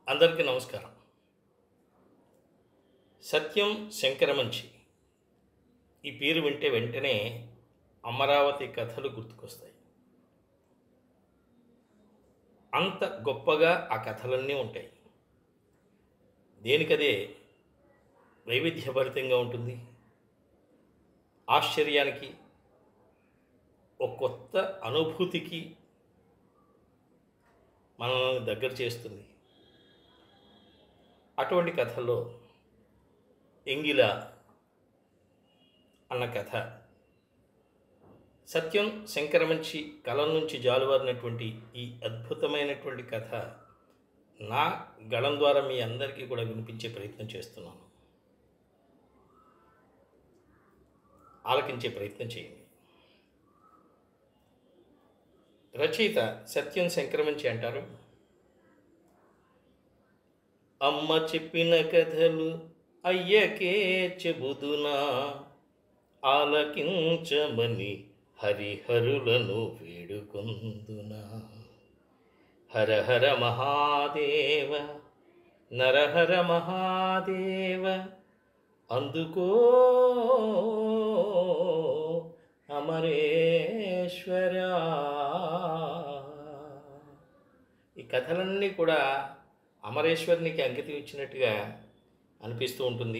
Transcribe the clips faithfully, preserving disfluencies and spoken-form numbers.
అందరికీ నమస్కారం. సత్యం శంకరమంచి ఈ పేరు వింటే వెంటనే అమరావతి కథలు గుర్తుకొస్తాయి. అంత గొప్పగా ఆ కథలన్నీ ఉంటాయి. దేనికదే వైవిధ్యభరితంగా ఉంటుంది. ఆశ్చర్యానికి, ఒక కొత్త అనుభూతికి మనల్ని దగ్గర చేస్తుంది. అటువంటి కథల్లో ఎంగిల అన్న కథ సత్యం శంకరమంచి కలం నుంచి జాలువారినటువంటి ఈ అద్భుతమైనటువంటి కథ నా గళం ద్వారా మీ అందరికీ కూడా వినిపించే ప్రయత్నం చేస్తున్నాను. ఆలకించే ప్రయత్నం చేయండి. రచయిత సత్యం శంకరమంచి అంటారు, అమ్మ చెప్పిన కథలు అయ్యకే చెబుదునా, ఆలకించమని హరిహరులను వేడుకొందునా. హర హర మహాదేవ నరహర మహాదేవ, అందుకో అమరేశ్వరా. ఈ కథలన్నీ కూడా అమరేశ్వరునికి అంకితం ఇచ్చినట్టుగా అనిపిస్తూ ఉంటుంది.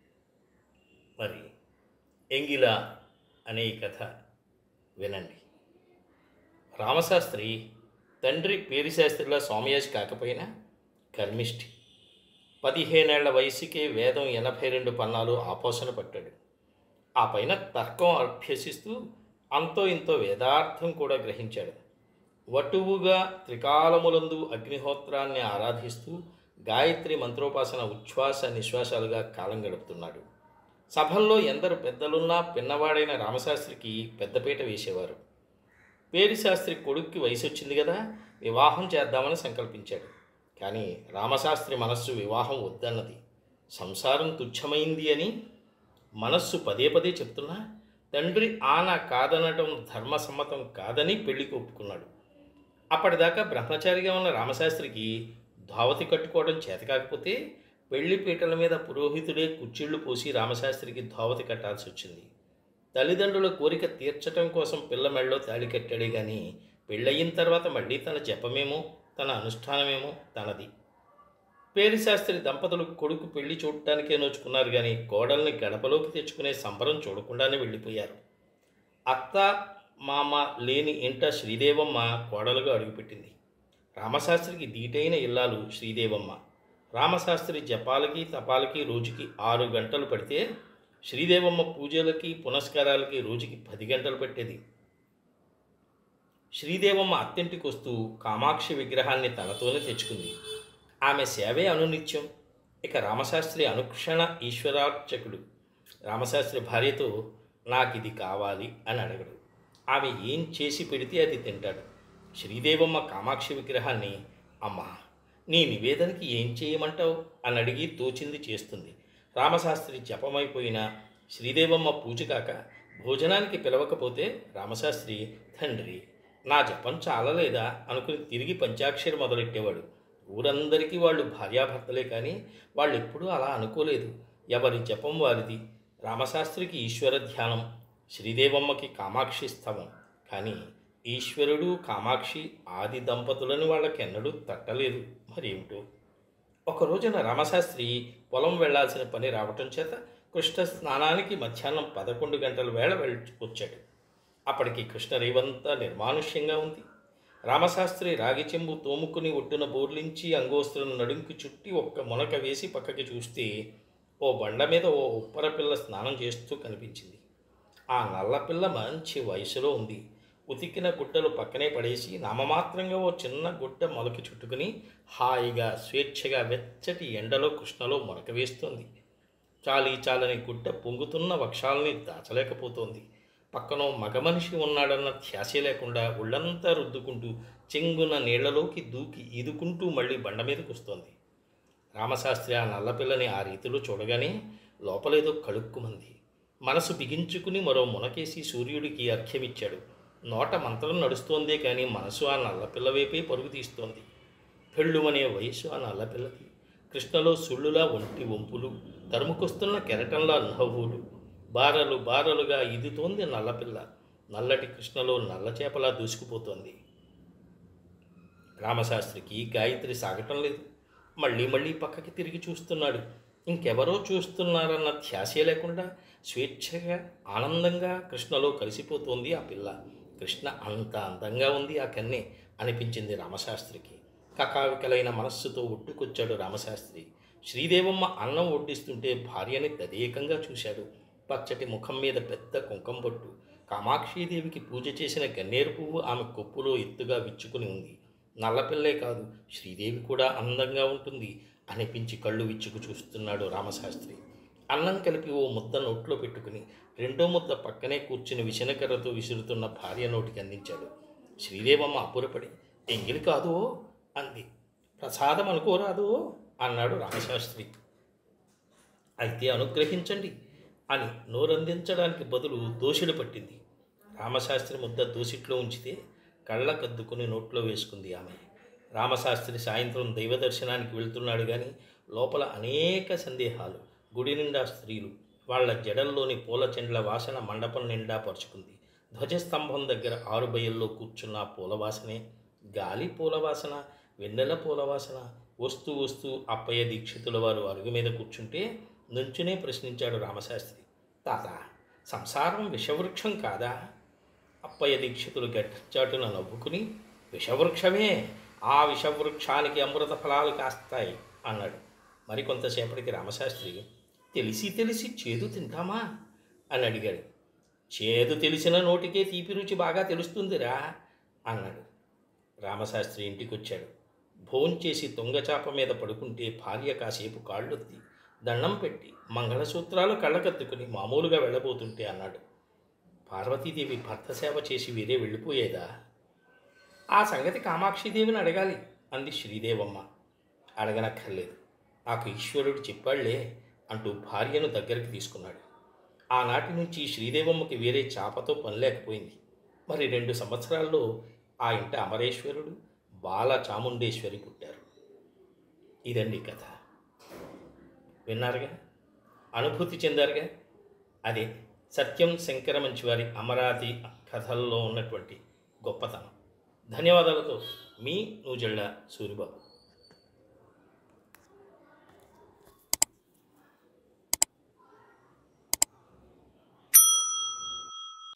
మరి ఎంగిల అనే ఈ కథ వినండి. రామశాస్త్రి తండ్రి పేరిశాస్త్రిలా సోమయాజి కాకపోయినా కర్మిష్ఠి. పదిహేనేళ్ల వయసుకే వేదం ఎనభై రెండు పన్నాలు ఆపోసన పట్టాడు. ఆ పైన తర్కం అభ్యసిస్తూ అంతో ఇంతో వేదార్థం కూడా గ్రహించాడు. వటువుగా త్రికాలములందు అగ్నిహోత్రాన్ని ఆరాధిస్తూ గాయత్రి మంత్రోపాసన ఉచ్ఛ్వాస నిశ్వాసాలుగా కాలం గడుపుతున్నాడు. సభల్లో ఎందరు పెద్దలున్నా పిన్నవాడైన రామశాస్త్రికి పెద్దపీట వేసేవారు. పేరిశాస్త్రి కొడుక్కి వయసు వచ్చింది కదా, వివాహం చేద్దామని సంకల్పించాడు. కానీ రామశాస్త్రి మనస్సు వివాహం వద్దన్నది. సంసారం తుచ్చమైంది అని మనస్సు పదే పదే చెప్తున్నా తండ్రి ఆన కాదనటం ధర్మసమ్మతం కాదని పెళ్లికి ఒప్పుకున్నాడు. అప్పటిదాకా బ్రహ్మచారిగా ఉన్న రామశాస్త్రికి ధావతి కట్టుకోవడం చేత కాకపోతే పెళ్లి పీటల మీద పురోహితుడే కుచ్చిళ్ళు పోసి రామశాస్త్రికి ధావతి కట్టాల్సి వచ్చింది. తల్లిదండ్రుల కోరిక తీర్చటం కోసం పిల్ల మెళ్ళలో తాళి కట్టాడే కానీ పెళ్ళయిన తర్వాత మళ్ళీ తన జపమేమో తన అనుష్ఠానమేమో తనది. పేరిశాస్త్రి దంపతులు కొడుకు పెళ్లి చూడటానికే నోచుకున్నారు కానీ కోడల్ని గడపలోకి తెచ్చుకునే సంబరం చూడకుండానే వెళ్ళిపోయారు. అత్త మామ లేని ఇంట శ్రీదేవమ్మ కోడలుగా అడుగుపెట్టింది. రామశాస్త్రికి దీటైన ఇల్లాలు శ్రీదేవమ్మ. రామశాస్త్రి జపాలకి తపాలకి రోజుకి ఆరు గంటలు పడితే శ్రీదేవమ్మ పూజలకి పునస్కారాలకి రోజుకి పది గంటలు పట్టేది. శ్రీదేవమ్మ అత్తింటికి వస్తూ కామాక్షి విగ్రహాన్ని తనతోనే తెచ్చుకుంది. ఆమె సేవే అనునిత్యం. ఇక రామశాస్త్రి అనుక్షణ ఈశ్వరార్చకుడు. రామశాస్త్రి భార్యతో నాకిది కావాలి అని అడగడు. ఆమె ఏం చేసి పెడితే అది తింటాడు. శ్రీదేవమ్మ కామాక్షి విగ్రహాన్ని అమ్మా నీ నివేదనకి ఏం చేయమంటావు అని అడిగి తోచింది చేస్తుంది. రామశాస్త్రి జపమైపోయినా శ్రీదేవమ్మ పూజ కాక భోజనానికి పిలవకపోతే రామశాస్త్రి తండ్రి నా జపం చాలలేదా అనుకుని తిరిగి పంచాక్షరి మొదలెట్టేవాడు. ఊరందరికీ వాళ్ళు భార్యాభర్తలే కానీ వాళ్ళు ఎప్పుడూ అలా అనుకోలేదు. ఎవరి జపం వారిది. రామశాస్త్రికి ఈశ్వర ధ్యానం, శ్రీదేవమ్మకి కామాక్షి స్తవం. కానీ ఈశ్వరుడు కామాక్షి ఆది దంపతులని వాళ్ళకెన్నడూ తట్టలేదు. మరేమిటో ఒక రోజున రామశాస్త్రి పొలం వెళ్లాల్సిన పని రావటం చేత కృష్ణ స్నానానికి మధ్యాహ్నం పదకొండు గంటల వేళ వెళ్ళి వచ్చాడు. అప్పటికి కృష్ణ రేవంతా నిర్మానుష్యంగా ఉంది. రామశాస్త్రి రాగి చెంబు తోముకుని ఒడ్డున బోర్లించి అంగోస్త్రం నడుంకి చుట్టి ఒక్క మునక వేసి పక్కకి చూస్తే ఓ బండ మీద ఓ ఉప్పర పిల్ల స్నానం చేస్తూ కనిపించింది. ఆ నల్లపిల్ల మంచి వయసులో ఉంది. ఉతికిన గుడ్డలు పక్కనే పడేసి నామమాత్రంగా ఓ చిన్న గుడ్డ మొలకి చుట్టుకుని హాయిగా స్వేచ్ఛగా వెచ్చటి ఎండలో కృష్ణలో మొలక వేస్తోంది. చాలీ చాలని గుడ్డ పొంగుతున్న వక్షాలని దాచలేకపోతోంది. పక్కనో మగ మనిషి ఉన్నాడన్న ధ్యాసే లేకుండా ఒళ్ళంతా రుద్దుకుంటూ చెంగున నీళ్లలోకి దూకి ఈదుకుంటూ మళ్ళీ బండ మీదకు వస్తోంది. రామశాస్త్రి ఆ నల్లపిల్లని ఆ రీతిలో చూడగానే లోపలేదో కలుక్కుమంది. మనసు బిగించుకుని మరో మునకేసి సూర్యుడికి అర్ఘ్యమిచ్చాడు. నోట మంత్రం నడుస్తోందే కానీ మనసు ఆ నల్లపిల్ల వైపే పరుగు తీస్తోంది. పెళ్ళుమనే వయస్సు ఆ నల్లపిల్లది. కృష్ణలో సుళ్ళులా ఒంటి వంపులు, తరుముకొస్తున్న కెరటంలా నవ్వులు, బారలు బారలుగా ఈదుతోంది నల్లపిల్ల. నల్లటి కృష్ణలో నల్ల చేపలా దూసుకుపోతోంది. రామశాస్త్రికి గాయత్రి సాగటం లేదు. మళ్ళీ మళ్ళీ పక్కకి తిరిగి చూస్తున్నాడు. ఇంకెవరో చూస్తున్నారన్న ధ్యాసే లేకుండా స్వేచ్ఛగా ఆనందంగా కృష్ణలో కలిసిపోతోంది ఆ పిల్ల. కృష్ణ అంత అందంగా ఉంది ఆ కన్నే అనిపించింది రామశాస్త్రికి. కకావికలైన మనస్సుతో ఒట్టుకొచ్చాడు రామశాస్త్రి. శ్రీదేవమ్మ అన్నం వడ్డిస్తుంటే భార్యని తదేకంగా చూశాడు. పచ్చటి ముఖం మీద పెద్ద కుంకం బొట్టు. కామాక్షీదేవికి పూజ చేసిన గన్నేరు పువ్వు ఆమె కొప్పులో ఎత్తుగా విచ్చుకుని ఉంది. నల్లపిల్లే కాదు, శ్రీదేవి కూడా అందంగా ఉంటుంది అనిపించి కళ్ళు విచ్చుకు చూస్తున్నాడు రామశాస్త్రి. అన్నం కలిపి ఓ ముద్ద నోట్లో పెట్టుకుని రెండో ముద్ద పక్కనే కూర్చుని విసనకర్రతో విసురుతున్న భార్య నోటికి అందించాడు. శ్రీదేవమ్మ అపురపడి, ఎంగిలి కాదు అంది. ప్రసాదం అనుకోరాదు అన్నాడు రామశాస్త్రి. అయితే అనుగ్రహించండి అని నోరందించడానికి బదులు దోసిడు పట్టింది. రామశాస్త్రి ముద్ద దోసిట్లో ఉంచితే కళ్ళ కద్దుకుని నోట్లో వేసుకుంది ఆమె. రామశాస్త్రి సాయంత్రం దైవ దర్శనానికి వెళ్తున్నాడు కానీ లోపల అనేక సందేహాలు. గుడి నిండా స్త్రీలు, వాళ్ల జడల్లోని పూల చెండ్ల వాసన మండపం నిండా పరుచుకుంది. ధ్వజస్తంభం దగ్గర ఆరు బయల్లో కూర్చున్న పూలవాసనే, గాలి పూలవాసన, వెన్నెల పూలవాసన. వస్తూ వస్తూ అప్పయ్య దీక్షితుల వారు అరుగు మీద కూర్చుంటే నుంచునే ప్రశ్నించాడు రామశాస్త్రి, తాత, సంసారం విషవృక్షం కాదా? అప్పయ్య దీక్షితులు గట్టిచాటున నవ్వుకుని, విషవృక్షమే, ఆ విషవృక్షానికి అమృత ఫలాలు కాస్తాయి అన్నాడు. మరికొంతసేపటికి రామశాస్త్రి, తెలిసి తెలిసి చేదు తింటామా అని అడిగాడు. చేదు తెలిసిన నోటికే తీపి రుచి బాగా తెలుస్తుందిరా అన్నాడు. రామశాస్త్రి ఇంటికొచ్చాడు. భోంచేసి దొంగచాప మీద పడుకుంటే భార్య కాసేపు కాళ్ళొత్తి దండం పెట్టి మంగళసూత్రాలు కళ్ళకత్తుకుని మామూలుగా వెళ్ళబోతుంటే అన్నాడు, పార్వతీదేవి భర్త సేవ చేసి వేరే వెళ్ళిపోయేదా? ఆ సంగతి కామాక్షిదేవిని అడగాలి అంది శ్రీదేవమ్మ. అడగనక్కర్లేదు, నాకు ఈశ్వరుడు చెప్పాళ్లే అంటూ భార్యను దగ్గరికి తీసుకున్నాడు. ఆనాటి నుంచి శ్రీదేవమ్మకి వేరే చాపతో పని లేకపోయింది. మరి రెండు సంవత్సరాల్లో ఆ ఇంట అమరేశ్వరుడు, బాల చాముండేశ్వరి పుట్టారు. ఇదండి కథ. విన్నారుగా, అనుభూతి చెందారుగా. అదే సత్యం శంకరమంచి వారి అమరావతి కథల్లో ఉన్నటువంటి గొప్పతనం. ధన్యవాదాలతో మీ నూజెళ్ళ సూరిబాబు.